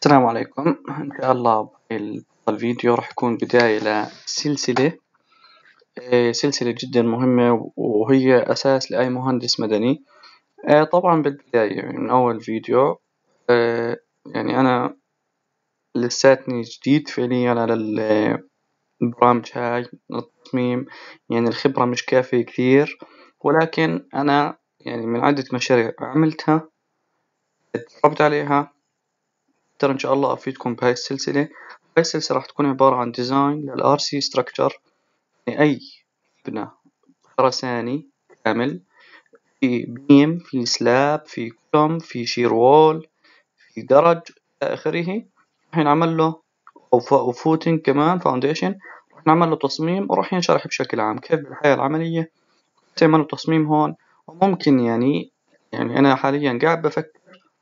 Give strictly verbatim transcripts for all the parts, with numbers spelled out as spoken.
السلام عليكم. إن شاء الله ال- الفيديو راح يكون بداية لسلسلة آه، سلسلة جدا مهمة وهي أساس لأي مهندس مدني. آه، طبعا بالبداية من أول فيديو، آه، يعني أنا لساتني جديد فعليا على ال- البرامج هاي التصميم. يعني الخبرة مش كافية كثير، ولكن أنا يعني من عدة مشاريع عملتها تدربت عليها. ترى إن شاء الله أفيدكم بهاي السلسلة. هاي السلسلة راح تكون عبارة عن ديزاين للآر سي ستراكشر، يعني أي مبنى خرساني كامل، في بيم، في سلاب، في كولوم، في شير وول، في درج إلى آخره. راح ينعمل له أو فوتنج كمان فاونديشن. راح نعمل له تصميم وراح ينشرح بشكل عام كيف بالحياة العملية تعمل تصميم هون. وممكن يعني يعني أنا حاليا قاعد بفكر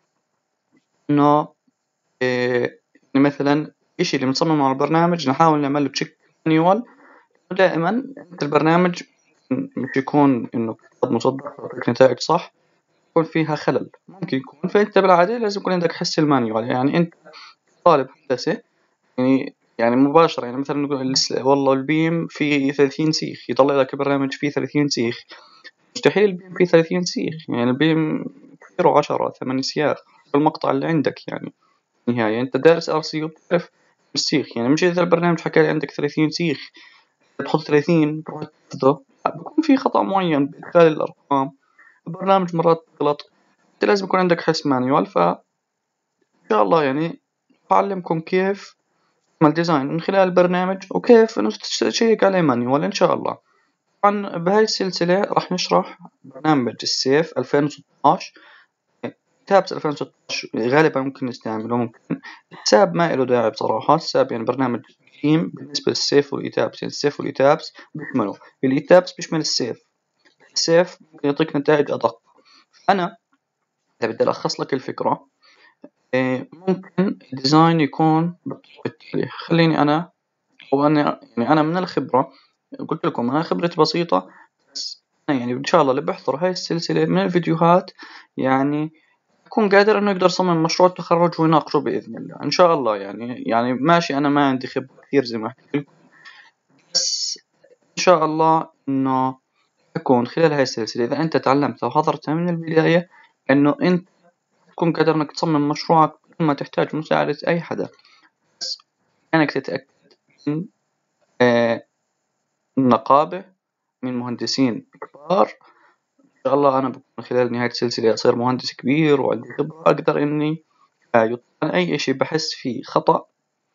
إنه إيه مثلا إشي اللي بنصممه على البرنامج نحاول نعمله بشكل مانيوال. دائما أنت البرنامج مش يكون إنه كتاب مصدق يعطيك نتائج صح، يكون فيها خلل ممكن يكون. فأنت بالعادة لازم يكون عندك حس المانيوال. يعني أنت طالب هندسة، يعني يعني مباشرة يعني مثلا نقول الس- والله البيم فيه ثلاثين سيخ، يطلع لك برنامج فيه ثلاثين سيخ. مستحيل البيم فيه ثلاثين سيخ، يعني البيم كثير عشرة ثمان سياخ في المقطع اللي عندك. يعني نهاية أنت دارس ار سي وبتعرف السيخ. يعني مش إذا البرنامج حكى لي عندك ثلاثين سيخ تحط ثلاثين تروح تحفظه، لا، بيكون في خطأ معين بإدخال الأرقام. البرنامج مرات غلط. أنت لازم يكون عندك حس مانيوال. فإن شاء الله يعني أعلمكم كيف تعمل ديزاين من خلال البرنامج وكيف إنه تشيك عليه مانيوال إن شاء الله. طبعا بهاي السلسلة راح نشرح برنامج السيف ألفين وستاشر. تابس ألفين وستاشر غالبا ممكن نستعمله، ممكن الساب ما له داعي بصراحة. الساب يعني برنامج قديم بالنسبة للسيف والإيتابس. يعني السيف والإيتابس بيشملوا الإيتابس بيشمل السيف. السيف ممكن يعطيك نتائج أدق. أنا إذا بدي ألخص لك الفكرة، إيه، ممكن الديزاين يكون بالطريقة التالية. خليني أنا أو أنا يعني أنا من الخبرة قلت لكم أنا خبرتي بسيطة. بس أنا يعني إن شاء الله اللي بيحضر هاي السلسلة من الفيديوهات يعني يكون قادر إنه يقدر يصمم مشروع التخرج ويناقشه بإذن الله إن شاء الله. يعني يعني ماشي أنا ما عندي خبرة كثير زي ما حكيت لكم، بس إن شاء الله إنه يكون خلال هاي السلسلة إذا أنت تعلمتها وحضرتها من البداية إنه أنت تكون قادر إنك تصمم مشروعك بدون ما تحتاج مساعدة أي حدا. بس إنك تتأكد من آه، النقابة من مهندسين كبار. إن شاء الله أنا بكون خلال نهاية السلسلة أصير مهندس كبير وعندي خبرة أقدر إني آه، يطلع أي إشي بحس فيه خطأ،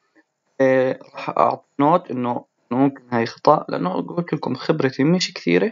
آه، راح أعطي نوت إنه إنه ممكن هاي خطأ، لأنه قلت لكم خبرتي مش كثيرة.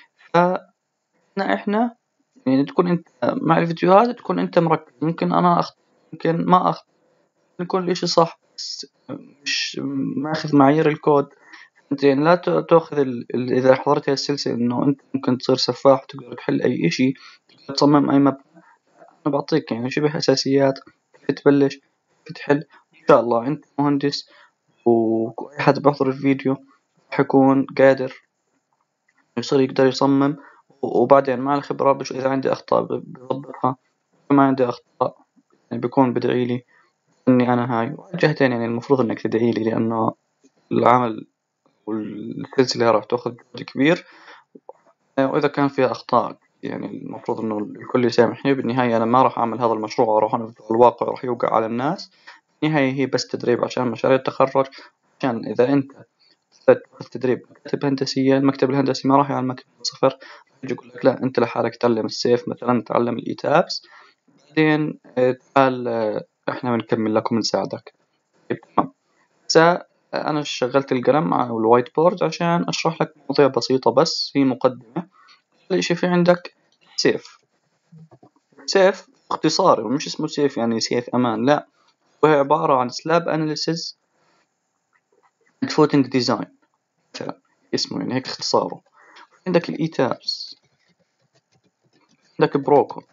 فإحنا إحنا يعني تكون أنت مع الفيديوهات تكون أنت مركز. ممكن أنا أخطأ، ممكن ما أخطأ، ممكن كل إشي صح بس مش ماخذ معايير الكود. أنت يعني لا ت- تأخذ ال... ال- إذا حضرت هاي السلسلة إنه أنت ممكن تصير سفاح وتقدر تحل أي إشي، تقدر تصمم أي مبنى. أنا بعطيك يعني شبه أساسيات كيف تبلش كيف تحل. إن شاء الله أنت مهندس وأي حد بيحضر الفيديو راح يكون قادر يصير يقدر يصمم. وبعدين مع الخبرة بشوف إذا عندي أخطاء بضبطها، ما عندي أخطاء يعني بيكون بدعي لي إني أنا هاي جهتين. يعني المفروض إنك تدعي لي لأنه العمل والسلسلة راح تأخذ جهد كبير. وإذا كان فيها أخطاء يعني المفروض إنه الكل يسامحني. بالنهاية أنا ما راح أعمل هذا المشروع وأروح أنفذه، الواقع راح يوقع على الناس. بالنهاية هي بس تدريب عشان مشاريع التخرج. عشان إذا أنت تاخذ تدريب مكتب هندسية، المكتب الهندسي ما راح يعلمك من صفر. يجي يقول لك لا أنت لحالك تعلم السيف مثلا، تعلم الإيتابس، بعدين آه، تعال آه، إحنا بنكمل لك ونساعدك. طيب تمام. هسه أنا شغلت القلم مع الوايت بورد عشان أشرح لك مواضيع بسيطة، بس هي مقدمة. أول شي في عندك سيف. سيف اختصار مش اسمه سيف يعني سيف أمان، لا، هو عبارة عن سلاب أناليسيس and footing design مثلا، اسمه يعني هيك اختصاره. عندك الإيتابس، عندك بروكو،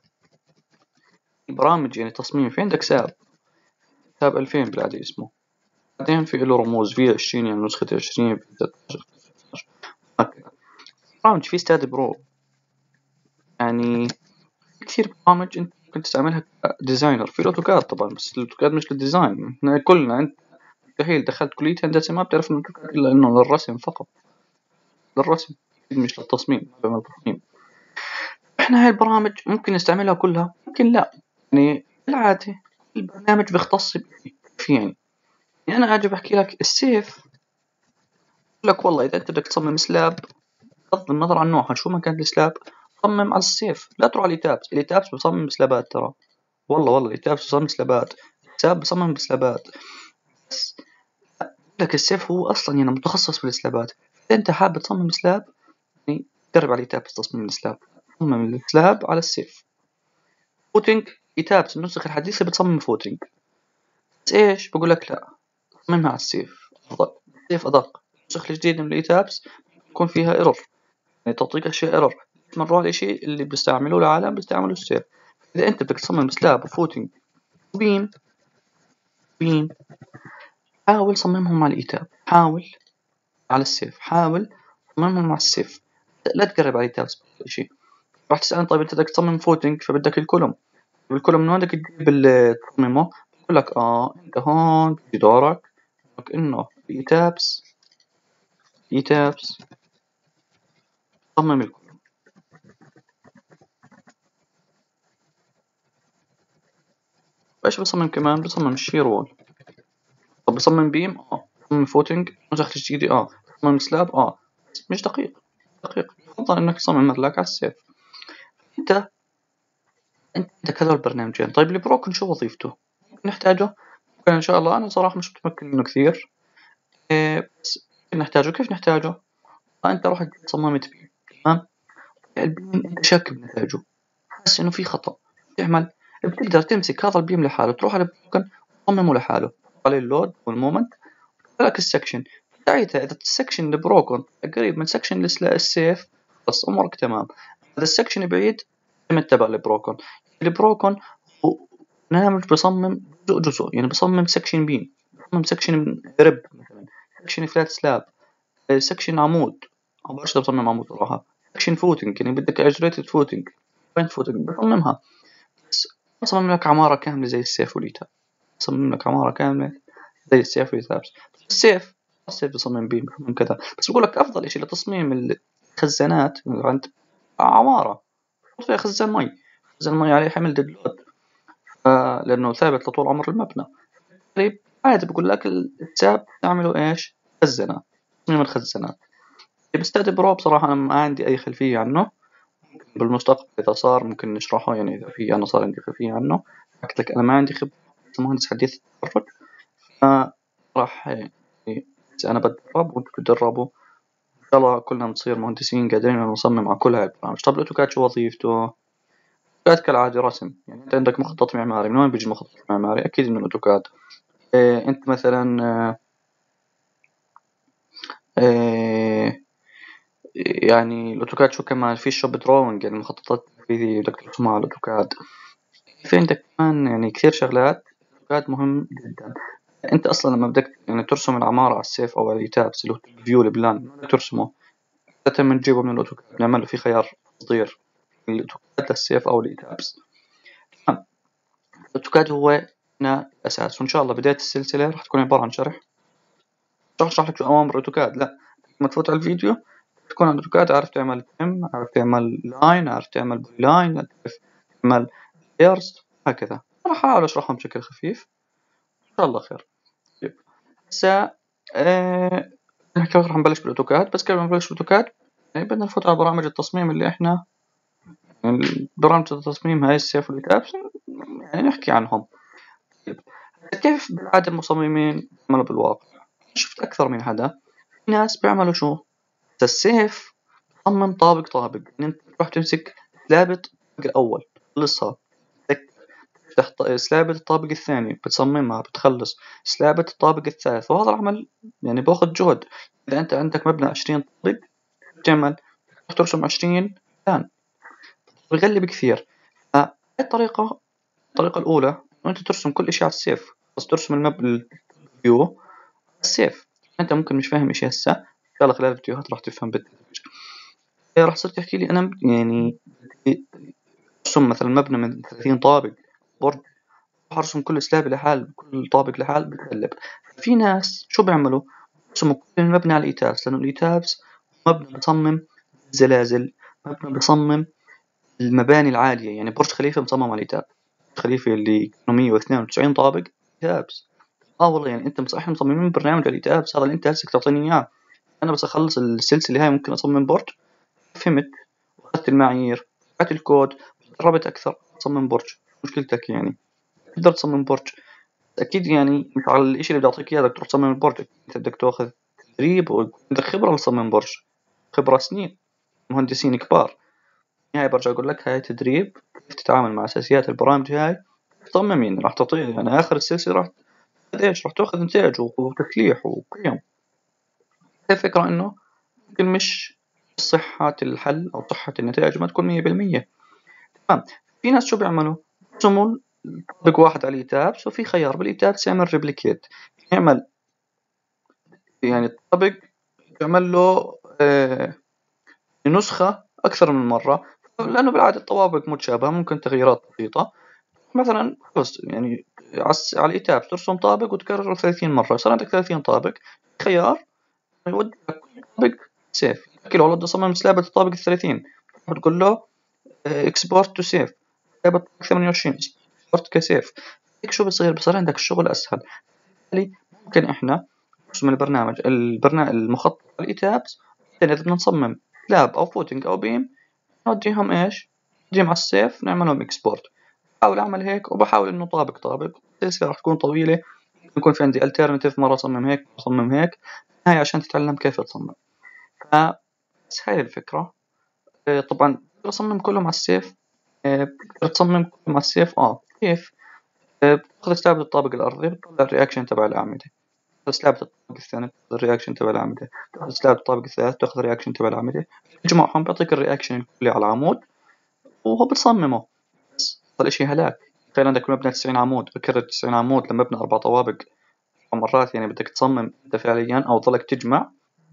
برامج يعني تصميم. في عندك ساب، ساب ألفين بالعادي اسمه. بعدين في له رموز في عشرين يعني نسخة عشرين، في ثلاثة عشر هكذا. برامج في ستاد برو. يعني كثير برامج انت ممكن تستعملها كديزاينر في الأوتوكاد طبعا، بس الأوتوكاد مش للديزاين. إحنا كلنا أنت مستحيل دخلت كلية هندسة ما بتعرف إنه الأوتوكاد إلا إنه للرسم فقط، للرسم مش للتصميم. ما بعمل تصميم. إحنا هاي البرامج ممكن نستعملها كلها ممكن لا، يعني بالعادة البرنامج بيختص بشيء. كيف يعني؟ يعني أنا أجي بحكي لك السيف، بقول لك والله إذا أنت بدك تصمم سلاب بغض النظر عن نوعها شو ما كان السلاب صمم على السيف، لا تروح على الإيتابس. الإيتابس بصمم سلابات ترى، والله والله الإيتابس بصمم سلابات، ساب بصمم بسلابات. بس لك السيف هو أصلا يعني متخصص بالسلابات. إذا أنت حابب تصمم سلاب يعني جرب على الإيتابس تصميم السلاب، صمم السلاب على السيف. فوتنج إيتابس النسخ الحديثة بتصمم فوتنج، بس إيش بقول لك لا صممها على السيف أفضل. السيف أدق. النسخ الجديدة من الإيتابس يكون فيها إيرور، يعني تعطيك أشياء إيرور. مرة الإشي اللي بيستعملوه العالم بيستعملوا السيف. إذا أنت بدك تصمم سلاب وفوتنج وبيم بيم حاول صممهم على الإيتاب، حاول على السيف، حاول صممهم على السيف، لا تقرب على الإيتاب. شيء راح تسألني طيب أنت بدك تصمم فوتنج فبدك الكولوم، والكولوم من وين بدك تجيب ال- تصممه؟ بقول لك آه أنت هون في دورك لك إنه الإيتابس إيتابس صمم الكولوم. وإيش بصمم كمان؟ بصمم الشير وول. طب بصمم بيم اه، بصمم فوتنج نسخ جديدة اه، بصمم سلاب اه، مش دقيق. دقيق يفضل انك تصمم مدلك على السيف. انت انت عندك هذول البرنامجين. طيب البروكن شو وظيفته؟ ممكن نحتاجه، ممكن ان شاء الله انا صراحة مش متمكن منه كثير إيه، بس ممكن نحتاجه. كيف نحتاجه؟ فانت رحت صممت بيم تمام، البيم انت شاك بنتائجه، حاسس انه في خطأ، تعمل بتقدر تمسك هذا البيم لحاله تروح على البروكن وتصممه لحاله، عليه اللود والمومنت لك السكشن. ساعتها إذا السكشن البروكن قريب من سكشن السيف بس أمورك تمام. إذا السكشن بعيد تعتمد تبع البروكن. البروكن هو برنامج بصمم جزء جزء، يعني بصمم سكشن بيم، بصمم سكشن رب مثلا، سكشن فلات سلاب، سكشن عمود. أو برشا بصمم عمود صراحة. سكشن فوتنج يعني بدك اجريتد فوتنج، بوينت فوتنج بصممها. بس بصمم لك عمارة كاملة زي السيف والإيتاب، بصمم لك عمارة كاملة زي السيف والإيتاب. السيف السيف بصمم بيم بصمم كذا. بس بقول لك أفضل إشي لتصميم الخزانات عند عمارة فيها خزان مي، خزان مي عليه حمل ديدلود لأنه ثابت لطول عمر المبنى. طيب عادي بقول لك الساب تعملوا إيش؟ خزانات، تصميم الخزانات. بستخدم برو بصراحة أنا ما عندي أي خلفية عنه، بالمستقبل إذا صار ممكن نشرحه، يعني إذا في أنا صار عندي خلفية عنه. قلت لك أنا ما عندي خبرة، مهندس حديث التخرج، فراح يعني أنا بتدرب وأنتوا تتدربوا إن شاء الله كلنا نصير مهندسين قادرين نصمم على كل هاي البرامج. طب الأوتوكاد شو وظيفته؟ الأوتوكاد كالعادة رسم، يعني أنت عندك مخطط معماري، من وين بيجي مخطط معماري؟ أكيد من الأوتوكاد. إيه أنت مثلا إيه يعني الأوتوكاد شو كمان في شوب دروينج، يعني مخططات تنفيذية بدك ترسمها على الأوتوكاد. في عندك كمان يعني كثير شغلات. الأوتوكاد مهم جدا. أنت أصلا لما بدك يعني ترسم العمارة على السيف أو على اليتابس اللي هو الفيو البلان بدك ترسمه، لازم نجيبه من الأوتوكاد، نعمل له في خيار تصدير الأوتوكاد للسيف أو الإيتابس. تمام. الأوتوكاد هو هنا الأساس، وإن شاء الله بداية السلسلة راح تكون عبارة عن شرح. مش راح أشرح لك شو أوامر الأوتوكاد، لا، لما تفوت على الفيديو تكون على الأوتوكاد عارف تعمل تم، عارف تعمل لاين، عارف تعمل بولي لاين، عارف تعمل لايرز هكذا. راح أحاول أشرحهم بشكل خفيف إن شاء الله خير. طيب هسا آه، نحكي راح نبلش بالأوتوكاد. بس قبل ما نبلش بالأوتوكاد يعني بدنا نفوت على برامج التصميم اللي إحنا يعني برامج التصميم هاي السيف والإيتابس يعني نحكي عنهم. طيب كيف بالعادة المصممين بيعملوا بالواقع؟ شفت أكثر من حدا. في ناس بيعملوا شو؟ السيف تصمم طابق طابق، يعني أنت تروح تمسك سلابة الطابق الأول تخلصها، تفتح سلابة الطابق الثاني بتصممها بتخلص سلابة الطابق الثالث، وهذا العمل يعني باخذ جهد. إذا أنت عندك مبنى عشرين طابق تعمل ترسم عشرين بلان بغلي بكثير. فهاي الطريقة الطريقة الأولى إنه أنت ترسم كل إشي على السيف، بس ترسم المب الفيو على السيف. أنت ممكن مش فاهم إشي هسا، إن شاء الله خلال الفيديوهات راح تفهم بالتدريج. راح تصير تحكي لي أنا يعني أرسم مثلا مبنى من ثلاثين طابق، برج، أرسم كل سلاب لحال، كل طابق لحال، بتقلب. في ناس شو بيعملوا؟ بيرسموا كل المبنى على الإيتابس، لأنه الإيتابس مبنى بصمم الزلازل، مبنى بصمم المباني العالية. يعني برج خليفة مصمم على الإيتاب، برج خليفة اللي كانوا مية واثنين وتسعين طابق إيتابس. اه والله يعني انت صحيح مصممين برنامج على الإيتابس، هذا اللي انت هسه تعطيني اياه. انا بس اخلص السلسلة هاي ممكن اصمم برج، فهمت واخذت المعايير، فتحت الكود، جربت اكثر، اصمم برج. مشكلتك يعني تقدر تصمم برج، اكيد يعني مش على الاشي اللي بيعطيك اياه بدك تروح تصمم البرج، انت بدك تاخذ تدريب وعندك خبرة لتصمم برج، خبرة سنين، مهندسين كبار. هاي برجع اقول لك هاي تدريب كيف تتعامل مع اساسيات البرامج هاي، تصمم يعني راح تعطيه يعني اخر السلسلة راح تاخذ ايش، راح تاخذ انتاج وتسليح وقيم. الفكرة انه ممكن مش صحة الحل او صحة النتائج ما تكون مية بالمية. تمام. في ناس شو بيعملوا؟ بيرسموا طابق واحد على الإيتابس، وفي خيار بالإيتابس يعمل ريبليكيت، يعمل يعني الطابق يعمل له آه نسخة أكثر من مرة، لأنه بالعادة الطوابق متشابهة، ممكن تغييرات بسيطة. مثلا بس يعني عس- على الإيتابس ترسم طابق وتكرره ثلاثين مرة، صار عندك ثلاثين طابق. خيار يودي لك كل طابق سيف، يحكي له والله بدي أصمم سلابة الطابق الثلاثين، بتقول له اكسبورت تو سيف، سلابة ثمانية وعشرين اكسبورت كسيف. هيك شو بصير؟ بصير عندك الشغل أسهل. بالتالي ممكن إحنا نرسم البرنامج البرنامج المخطط الإيتابس، بعدين إذا بدنا نصمم سلاب أو فوتنج أو بيم نوديهم إيش؟ نوديهم على السيف نعملهم إكسبورت. بحاول أعمل هيك وبحاول إنه طابق طابق، السلسلة راح تكون طويلة، يكون في عندي alternative، مرة أصمم هيك مرة أصمم هيك، هاي عشان تتعلم كيف تصمم. فبس هاي الفكرة. آه، طبعا بقدر أصمم كلهم على السيف. آه، بتقدر تصمم كلهم على السيف. اه كيف؟ آه، بتاخذ سلابة الطابق الأرضي بتطلع الرياكشن تبع الأعمدة، تاخذ سلابة الطابق الثاني تاخذ الرياكشن تبع الأعمدة، تاخذ سلابة الطابق الثالث تاخذ الرياكشن تبع الأعمدة، تجمعهم بيعطيك الرياكشن الكلي على العمود وهو بتصممه. بس هذا الإشي هلاك. تخيل عندك مبنى تسعين عمود، بكرر تسعين عمود لمبنى أربع طوابق أربع مرات، يعني بدك تصمم أنت فعليا أو تضلك تجمع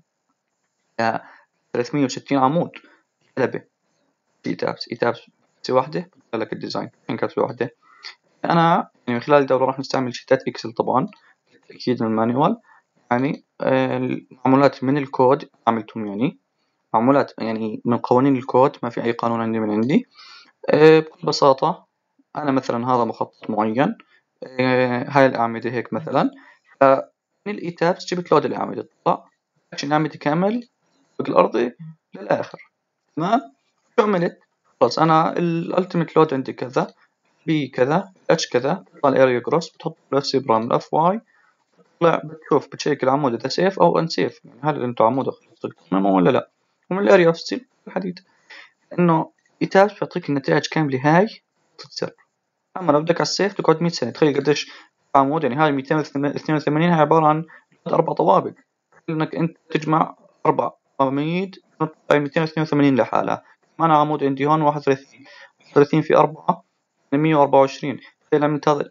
ثلاثمية وستين عمود حلبة. إيتابس إيتابس كبسة واحدة بطلع لك الديزاين، كان كبسة واحدة. أنا يعني من خلال الدورة راح نستعمل شيتات إكسل طبعا، أكيد من المانيوال. يعني آه، المعمولات من الكود عملتهم، يعني معمولات يعني من قوانين الكود، ما في أي قانون عندي من عندي. آه، بكل بساطة أنا مثلا هذا مخطط معين، آه، هاي الأعمدة هيك مثلا، فمن الإيتابس جبت لود الأعمدة، طلع عشان الأعمدة كامل الأرضي للآخر. تمام. شو عملت؟ خلاص أنا الألتيميت لود عندي كذا، بي كذا، اتش كذا، تطلع الاريا جروس، بتحط الاف سي برام الاف واي، تطلع بتشوف بتشيك العمود اذا سيف او ان سيف، يعني هل انتو عمود تصممه ولا لا. ومن الاريا اوف ستيل الحديد، انه ايتاج بيعطيك النتائج كامله هاي تتصير. اما لو بدك على السيف تقعد مية سنه. تخيل قديش عمود، يعني هاي ميتين واثنين وثمانين هاي عباره عن اربع طوابق، انك انت تجمع اربع عواميد تطلع ميتين واثنين وثمانين لحالها. انا عمود عندي هون واحد وثلاثين، واحد وثلاثين في أربعة مية وأربعة وعشرين. تخيل عملت هذا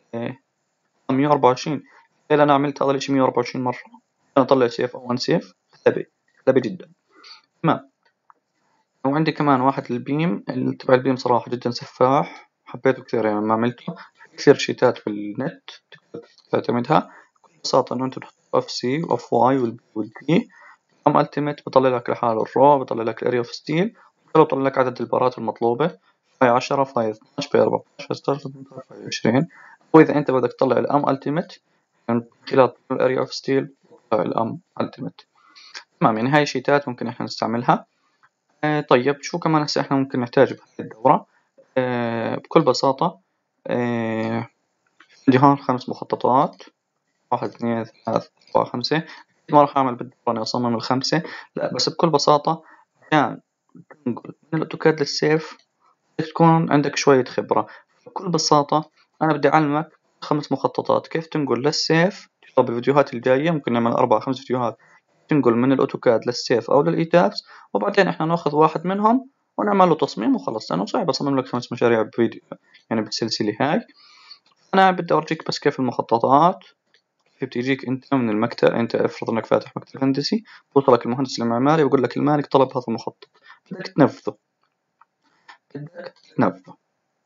مية وأربعة وعشرين، تخيل أنا عملت هذا الإشي مية وأربعة وعشرين مرة أنا أطلع سيف أو أن سيف. غبي غبي جدا. تمام. وعندي كمان واحد البيم، اللي تبع البيم صراحة جدا سفاح، حبيته كثير يعني لما عملته. كثير شيتات في النت تقدر تعتمدها. بكل بساطة إنه أنت بتحط اف سي واف واي والبي، أم التيميت بطلع لك لحاله الرو، بطلع لك الاريا اوف ستيل، بطلع لك عدد البارات المطلوبة، فاي عشرة فاي اثناعش فاي أربعتاش فاي ستاشر فاي عشرين. وإذا أنت بدك تطلع الأم التيميت من خلال الاريا اوف ستيل الأم التيميت. تمام. يعني هاي شيتات ممكن احنا نستعملها. آه طيب شو كمان هسه احنا ممكن نحتاج بهذه الدورة؟ آه بكل بساطة، آه عندي هون خمس مخططات، واحد اثنين ثلاثة أربعة خمسة. ما راح أعمل بالدورة أنا أصمم الخمسة، لا بس بكل بساطة عشان تنقل من الأوتوكاد للسيف بدك تكون عندك شوية خبرة. بكل بساطة أنا بدي أعلمك خمس مخططات كيف تنقل للسيف. بالفيديوهات الجاية ممكن نعمل أربع خمس فيديوهات تنقل من الأوتوكاد للسيف أو للإيتابس، وبعدين إحنا ناخذ واحد منهم ونعمل له تصميم وخلص، لأنه صعب أصمم لك خمس مشاريع بفيديو يعني بالسلسلة هاي. أنا بدي أورجيك بس كيف المخططات كيف بتيجيك أنت من المكتب. أنت افرض إنك فاتح مكتب هندسي، بوصلك المهندس المعماري ويقول لك المالك طلب هذا المخطط، بدك تنفذه بدك تنفذه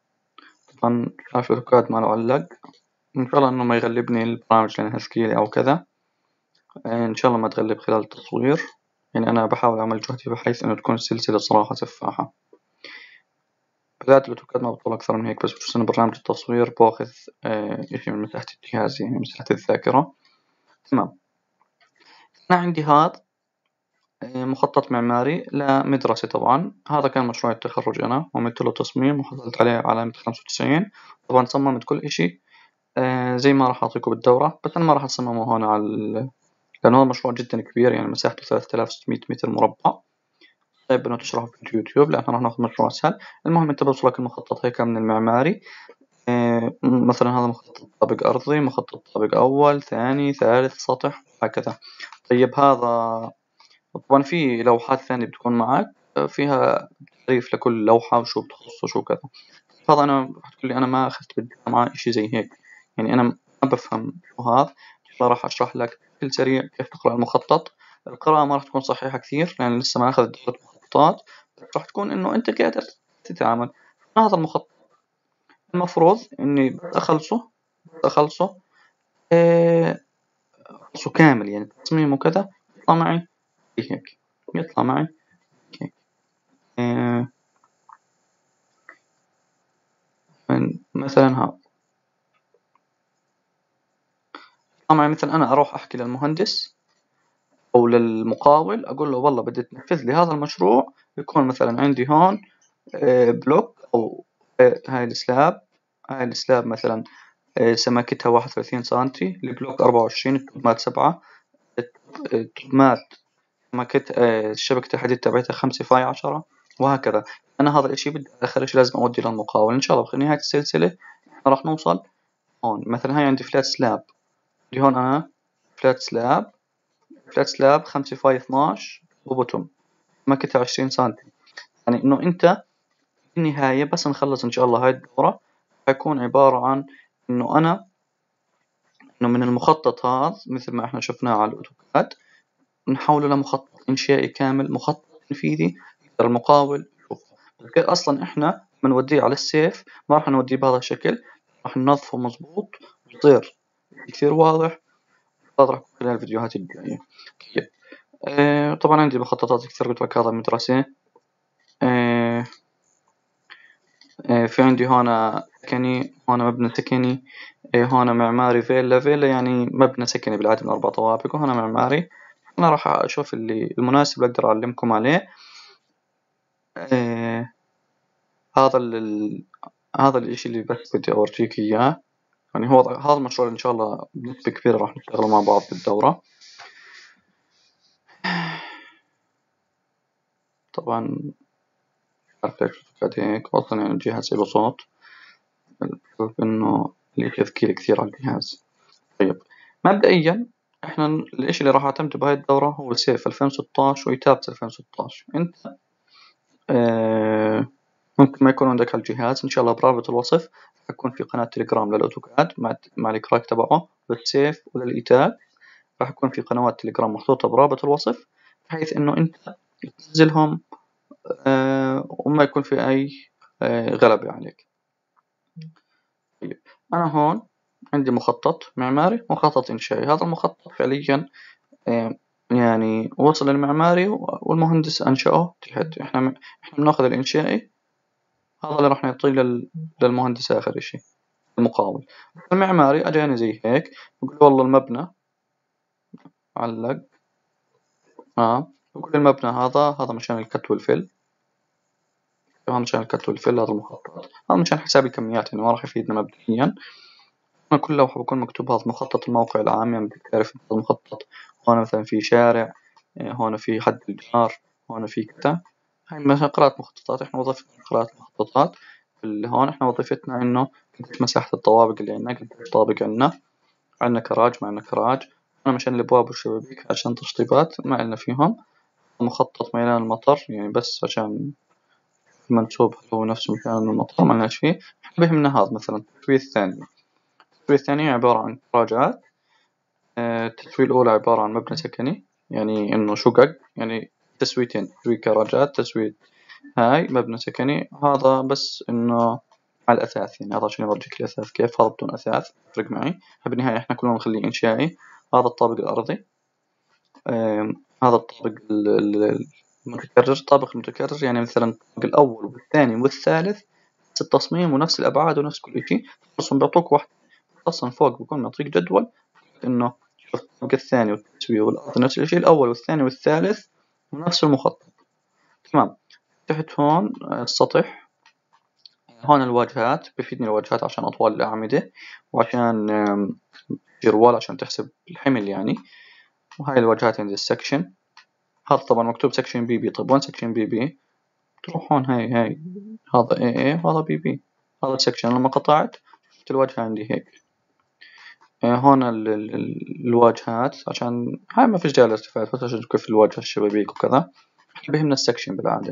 طبعا شايف الأوتوكاد ماله علق، إن شاء الله إنه ما يغلبني البرامج لأنها ثقيلة أو كذا. إن شاء الله ما تغلب خلال التصوير، يعني أنا بحاول أعمل جهدي بحيث إنه تكون السلسلة صراحة سفاحة. بداية الأوتوكاد ما بطول أكثر من هيك، بس بجوز إن برنامج التصوير باخذ آه إشي من مساحة الجهاز، يعني مساحة الذاكرة. تمام. أنا عندي هذا مخطط معماري لمدرسة. طبعا هذا كان مشروع التخرج أنا، وعملت له تصميم وحصلت عليه علامة خمسة وتسعين. طبعا صممت كل إشي آه زي ما راح أعطيكم بالدورة، بس أنا ما راح أصممه هون على ال... لأنه هو مشروع جدا كبير، يعني مساحته ثلاثة آلاف وستمية متر مربع. طيب إنه تشرحه في اليوتيوب لأن راح ناخذ مشروع سهل. المهم أنت بوصلك المخطط هيك من المعماري. آه مثلا هذا مخطط طابق أرضي، مخطط طابق أول ثاني ثالث سطح هكذا. طيب هذا طبعا في لوحات ثانية بتكون معك فيها تعريف لكل لوحة وشو بتخص وشو كذا. هذا أنا رح تقول لي أنا ما أخذت بالجامعة إشي زي هيك، يعني أنا ما بفهم شو هذا. راح أشرح لك بشكل سريع كيف تقرأ المخطط. القراءة ما راح تكون صحيحة كثير لأن لسه ما أخذت دورة مخططات، راح تكون إنه أنت قادر تتعامل. هذا المخطط المفروض إني بس أخلصه بس أخلصه إيه أخلصه كامل، يعني تصميمه كذا يطلع معي هيك، يطلع معي هيك. إيه مثلا ها طبعا مثلا أنا أروح أحكي للمهندس أو للمقاول، أقول له والله بدي تنفذ لي هذا المشروع، يكون مثلا عندي هون بلوك أو هاي السلاب هاي السلاب مثلا سماكتها واحد وثلاثين سنتي، البلوك أربعة وعشرين، التومات سبعة، التومات سماكت شبكة الحديد تبعتها خمسة فاي عشرة، وهكذا. أنا هذا الإشي بدي آخر إشي لازم أودي للمقاول. إن شاء الله في نهاية السلسلة راح نوصل هون. مثلا هاي عندي فلات سلاب، اللي هون أنا فلات سلاب فلات سلاب خمسة فاي اثناش وبوتوم سماكتها عشرين سنتي. يعني إنه أنت في النهاية بس نخلص إن شاء الله هاي الدورة حيكون عبارة عن إنه أنا إنه من المخطط هذا مثل ما إحنا شفناه على الأوتوكاد نحوله لمخطط إنشائي كامل، مخطط تنفيذي يقدر المقاول يشوفه. أصلا إحنا بنوديه على السيف ما راح نوديه بهذا الشكل، راح ننظفه مظبوط ويصير كثير واضح. هذا راح يكون خلال الفيديوهات الجاية. طيب آه طبعا عندي مخططات كثير، قلت لك هذا مدرسة. آه آه في عندي هون سكني، هون مبنى سكني، آه هون معماري فيلا. فيلا يعني مبنى سكني بالعادة من أربع طوابق، وهنا معماري. أنا راح أشوف اللي المناسب اللي أقدر أعلمكم عليه. آه هذا ال هذا الإشي اللي بس بدي أورجيك إياه. يعني هو هذا المشروع اللي إن شاء الله بنسبة كبيرة راح نشتغله مع بعض بالدورة. طبعا عارف ليش قاعد هيك أصلا، يعني الجهاز له صوت بسبب إنه الإشي ثقيل كثير على الجهاز. طيب مبدئيا إحنا الإشي اللي راح أعتمده بهاي الدورة هو سيف ألفين وستاش وإيتابس ألفين وستاش. أنت آه ممكن ما يكون عندك هالجهاز، إن شاء الله برابط الوصف حيكون في قناة تليجرام للأوتوكاد مع مع الإكراك تبعه للسيف وللإيتاب. راح يكون في قنوات تليجرام محطوطة برابط الوصف بحيث إنه أنت تنزلهم آه وما يكون في أي آه غلبة عليك. طيب أنا هون عندي مخطط معماري ومخطط إنشائي. هذا المخطط فعليا آه يعني وصل للمعماري والمهندس أنشأه تحت. إحنا إحنا بناخذ الإنشائي، هذا اللي راح نعطيه لل... للمهندس آخر إشي المقاول. المعماري أجاني زي هيك بقول والله المبنى علق آه بقول المبنى هذا هذا مشان الكت والفل، هذا مشان الكت والفل، هذا المخطط، هذا مشان حساب الكميات يعني ما راح يفيدنا مبدئيا. أنا كل لوحة بكون مكتوب هذا مخطط الموقع العام، يعني بدك تعرف هذا المخطط هون مثلا في شارع، هون في حد الجار، هون في كذا. هاي مثلا قراءة مخططات. إحنا وظيفتنا قراءة مخططات. اللي هون إحنا وظيفتنا إنه قديش مساحة الطوابق اللي عندنا، قديش طابق عندنا، عندنا كراج ما عندنا كراج. هون مشان الأبواب والشبابيك عشان تشطيبات ما عندنا فيهم. مخطط ميلان المطر يعني بس عشان المنسوب هو نفسه مكان المطر ما لناش فيه. إحنا بيهمنا هذا مثلا التسوية الثانية. التسوية الثانية عبارة عن كراجات. آه، التسوية الأولى عبارة عن مبنى سكني، يعني إنه شقق، يعني تسويتين، تسوية كراجات، تسوية هاي مبنى سكني. هذا بس إنه على الأثاث، يعني هذا عشان يورجيك الأثاث كيف، هذا بدون أثاث يفرق معي. بالنهاية إحنا كلنا نخليه إنشائي. هذا الطابق الأرضي، هذا الطابق المتكرر. الطابق المتكرر يعني مثلا الطابق الأول والثاني والثالث نفس التصميم ونفس الأبعاد ونفس كل شيء، بس بيعطوك واحد أصلا فوق بيكون معطيك جدول إنه شوف الطابق الثاني والتسوية والأرض نفس الشيء، الأول والثاني والثالث ونفس المخطط. تمام. تحت هون السطح، هون الواجهات، بفيدني الواجهات عشان أطوال الأعمدة وعشان جروال عشان تحسب الحمل يعني. وهاي الواجهات عند السكشن. هذا طبعا مكتوب سكشن بي بي. طيب وين سكشن بي بي؟ تروح هون، هاي هاي هذا اي اي وهذا بي بي. هذا السكشن لما قطعت شفت الواجهة عندي هيك. هون ال ال ال الواجهات عشان هاي ما فيش داعي للارتفاعات، بس عشان كيف الواجهة الشبابيك وكذا. بهمنا السكشن بالعادة.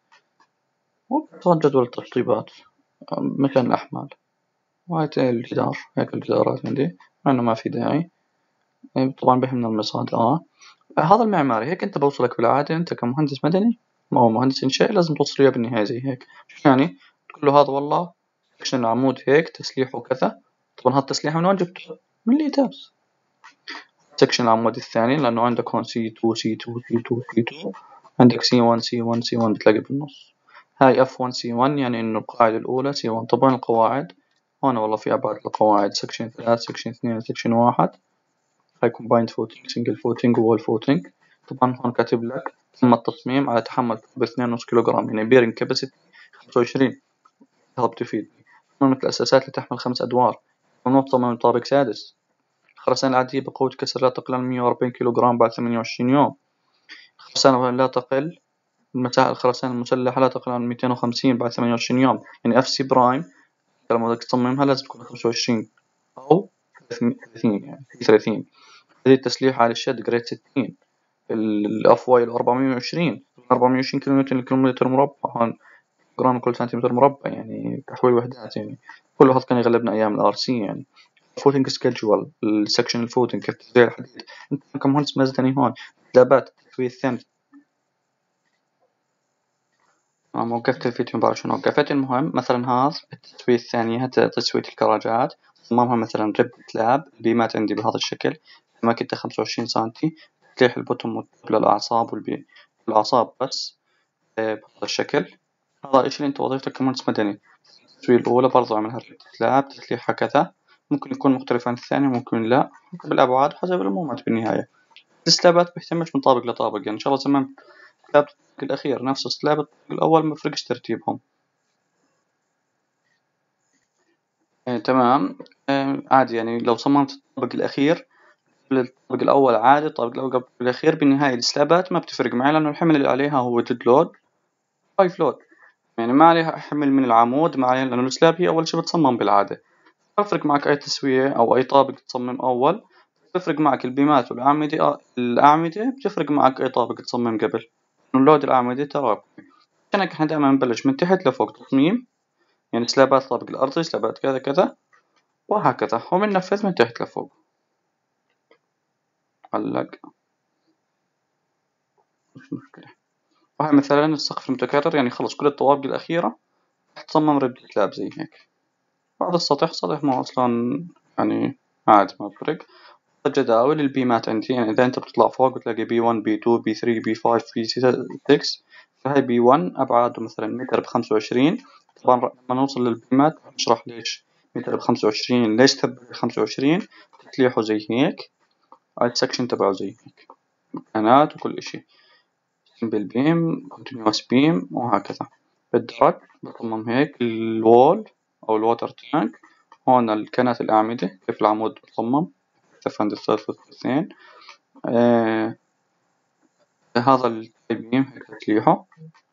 وطبعا جدول التشطيبات مكان الأحمال. وهاي الجدار، هيك الجدارات عندي مع إنه ما في داعي. طبعا بهمنا المصاد. اه هذا المعماري. هيك أنت بوصلك بالعادة أنت كمهندس مدني أو مهندس إنشائي لازم توصل إياه بالنهاية زي هيك. يعني تقول له هذا والله سكشن العمود هيك تسليحه كذا. طبعا هذا التسليح من وين جبته؟ من الإيتابس. سكشن العمود الثاني لأنه عندك هون سي تو سي تو سي تو سي تو، عندك سي ون سي ون سي ون بتلاقي بالنص. هاي اف ون سي ون يعني إنه القاعدة الأولى سي ون. طبعا القواعد هون والله في أبعاد القواعد، سكشن ثلاث سكشن اثنين سكشن واحد. هاي كومبايند فوتنج سنجل فوتنج وول فوتنج. طبعا هون كاتب لك تم التصميم على تحمل باثنين ونص كيلو جرام، يعني بيرنج كاباسيتي خمسة وعشرين. هذا بتفيد. مثل الأساسات اللي تحمل خمس أدوار، ونقطة من طابق سادس. الخرسانة العادية بقوة كسر لا تقل عن مية وأربعين كيلو جرام بعد ثمانية وعشرين يوم. الخرسانة لا تقل مساحة الخرسانة المسلحة لا تقل عن مئتين وخمسين بعد ثمانية وعشرين يوم. يعني اف سي برايم لما بدك تصممها لازم تكون خمسة وعشرين أو ثلاثين، يعني ثلاثين. هذه التسليحة على الشد جريد ستين. الاف واي أربعمية وعشرين أربعمية وعشرين كيلو نيوتن لكيلومتر مربع. هون جرام كل سنتيمتر مربع، يعني تحويل وحدات يعني. كل هذا كان يغلبنا أيام الار سي يعني. فوتنج سكيدجوال، السكشن الفوتنج كيف تسوي الحديد. أنت كمهندس مدني هون دابات التسوية الثانية. تمام. وقفت الفيديو بعد شنو وقفت. المهم مثلا هذا التسوية الثانية تسوية الكراجات. صممها مثلا ريب لاب. البيمات عندي بهذا الشكل، أماكنها خمسة وعشرين سنتي. تسليح البوتوم للأعصاب والبي الأعصاب بس بهذا الشكل. هذا إيش اللي أنت وظيفتك كمهندس مدني. التسوية الأولى برضو عملها ريب لاب، تسليح هكذا. ممكن يكون مختلف عن الثاني ممكن لا، حسب الأبعاد وحسب المومنت بالنهاية. السلابات بيهتمش من طابق لطابق، يعني إن شاء الله زمان سلاب الطابق الأخير نفس سلاب الطابق الأول ما فرقش ترتيبهم. إيه تمام. إيه عادي يعني لو صممت الطابق الأخير الطابق الأول عادي، الطابق الأول قبل الأخير بالنهاية السلابات ما بتفرق معي لأنه الحمل اللي عليها هو ديد لود فايف لود، يعني ما عليها حمل من العمود، ما عليها لأنه السلاب هي أول شي بتصمم بالعادة. بفرق معك أي تسوية أو أي طابق تصمم أول، بفرق معك البيمات والأعمدة. الأعمدة بتفرق معك أي طابق تصمم قبل، اللود الأعمدة تراكمي. عشان إحنا دائما نبلش من تحت لفوق تصميم، يعني سلابات الطابق الأرضي سلابات كذا كذا وهكذا، وبننفذ من تحت لفوق. علق مش مشكلة. وهي مثلا السقف المتكرر، يعني خلص كل الطوابق الأخيرة تصمم ريب سلاب زي هيك. بعض السطح سطح ما أصلا يعني عادي ما بفرق. الجداول البيمات عندي، يعني إذا أنت بتطلع فوق بتلاقي بي ون بي تو بي ثري بي فايف بي سكس. فهي بي ون أبعاده مثلا متر بخمسة وعشرين. طبعا لما نوصل للبيمات نشرح ليش متر بخمسة وعشرين، ليش ثبت بخمسة وعشرين. تسليحه زي هيك، هاي السكشن تبعه زي هيك، مكانات وكل إشي. سمبل بيم كونتينيوس بيم وهكذا. بالدرج بصمم هيك الوول أو الواتر تانك. هون الكنات الأعمدة كيف العمود بتصمم عند الثالث والثلثين. آه هذا البيم هيك تسليحه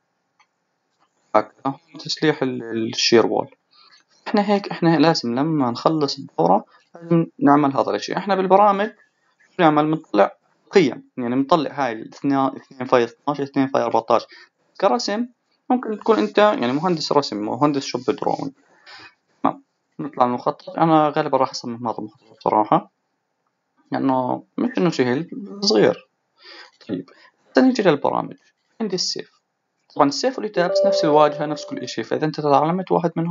هكذا. تسليح الشير وول. احنا هيك احنا لازم لما نخلص الدورة لازم نعمل هذا الاشي. احنا بالبرامج نعمل بنطلع قيم، يعني بنطلع هاي الاثنين اثنين فاي اثناعش اثنين فاي أربعتاش كرسم. ممكن تكون انت يعني مهندس رسم مهندس شوب دروينج. نطلع المخطط. انا غالبا راح اصمم هذا المخطط صراحة لانه مش انه سهل صغير. طيب نيجي للبرامج. عندي السيف. طبعا السيف والإيتابس نفس الواجهة نفس كل إشي، فإذا أنت تعلمت واحد منهم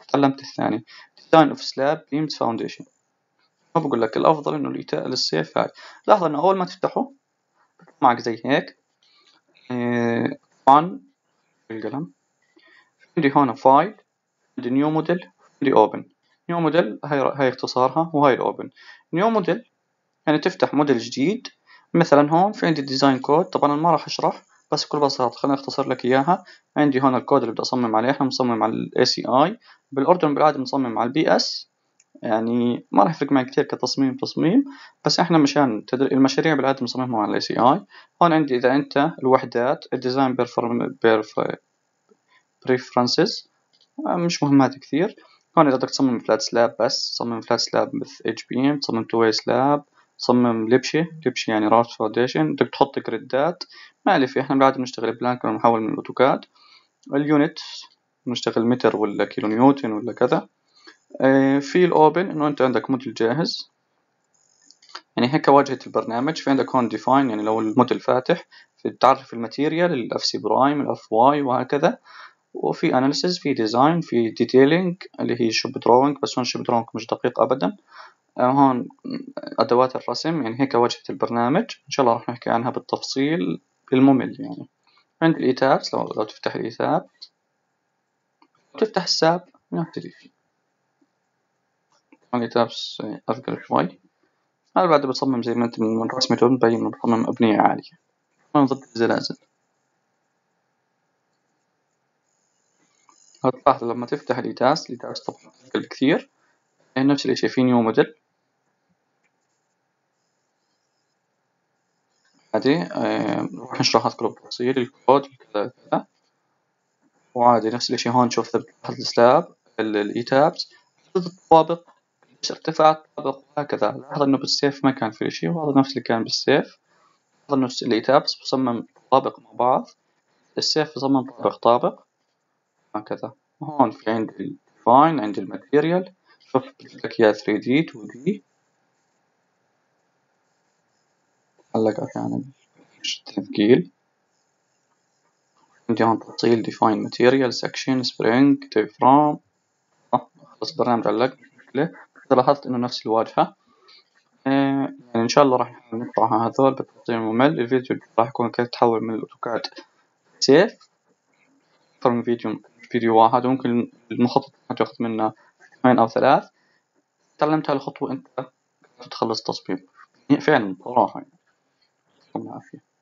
تعلمت الثاني design of slab beams foundation. ما بقول لك الأفضل إنه الإيتاء للسيف هاي. لاحظ إنه أول ما تفتحه معك زي هيك. إيه طبعا القلم عندي هون فايل، عندي نيو موديل، عندي اوبن. نيو موديل هاي هاي اختصارها، وهاي الاوبن. نيو موديل يعني تفتح موديل جديد. مثلا هون في عندي ديزاين كود، طبعا أنا ما راح اشرح بس بكل بساطة خليني اختصر لك اياها. عندي هون الكود اللي بدي اصمم عليه، احنا مصمم على الاي سي اي. بالاردن بالعادة مصمم على البي اس، يعني ما راح يفرق معي كثير كتصميم تصميم، بس احنا مشان تدر... المشاريع بالعادة مصممها على الاي سي اي. هون عندي اذا انت الوحدات الديزاين بيرفورم بيرف بريفرنسز، مش مهمات كثير. هون إذا بدك تصمم فلات سلاب بس تصمم فلات سلاب مثل اتش بي ام، تصمم تو واي سلاب، تصمم لبشة لبشة يعني راوت فاونديشن، بدك تحط جريدات ما لي في. احنا بالعادة بنشتغل بلانك ونحول من الاوتوكاد. اليونت بنشتغل متر ولا كيلو نيوتن ولا كذا. اه في الاوبن انه انت عندك موديل جاهز، يعني هيك واجهة البرنامج. في عندك هون ديفاين يعني لو الموديل فاتح، في تعرف الماتيريال الاف سي برايم الاف واي وهكذا. وفي اناليسيز، في ديزاين، في ديتيلينج اللي هي شوب دروينج، بس هون شوب دروينج مش دقيق ابدا. آه هون ادوات الرسم، يعني هيك واجهة البرنامج. ان شاء الله راح نحكي عنها بالتفصيل بالممل يعني. عند الايتابس، لو, لو تفتح الايتاب تفتح الساب نبتدي فيه. الايتابس اذكر شوي. هذا بعد بصمم زي ما انت من رسمته مبين بصمم ابنية عالية ضد الزلازل. هتلاحظ لما تفتح الايتاس، الايتاس طبعا بكثير، نفس الاشي في نيو موديل عادي. آه، راح نشرحها كله بالتفصيل الكود كذا كذا. وعادي نفس الاشي هون. شوف اذا بتلاحظ السلاب الايتابس ضد الطوابق، بس ارتفاع الطابق وهكذا. لاحظ انه بالسيف ما كان في اشي، وهذا نفس اللي كان بالسيف. لاحظ انه الايتابس بصمم طابق مع بعض، السيف بصمم طابق طابق هكذا. وهون في عندي الديفاين، عندي الماتيريال. شوف بدك اياه ثري دي تو دي هلقى كان التثقيل. عندي هون تفصيل ديفاين ماتيريال سكشن سبرينج ديفرام. اه خلص البرنامج علق مش مشكلة. إذا لاحظت إنه نفس الواجهة. آه يعني إن شاء الله راح نحاول نقطع هذول بالتفصيل الممل. الفيديو راح يكون كيف تحول من الأوتوكاد سيف أكثر من فيديو فيديو واحد، وممكن المخطط تاخذ منا اثنين أو ثلاث. تعلمت هالخطوة أنت تخلص تصميم فعلا صراحة يعني. يعطيكم العافية.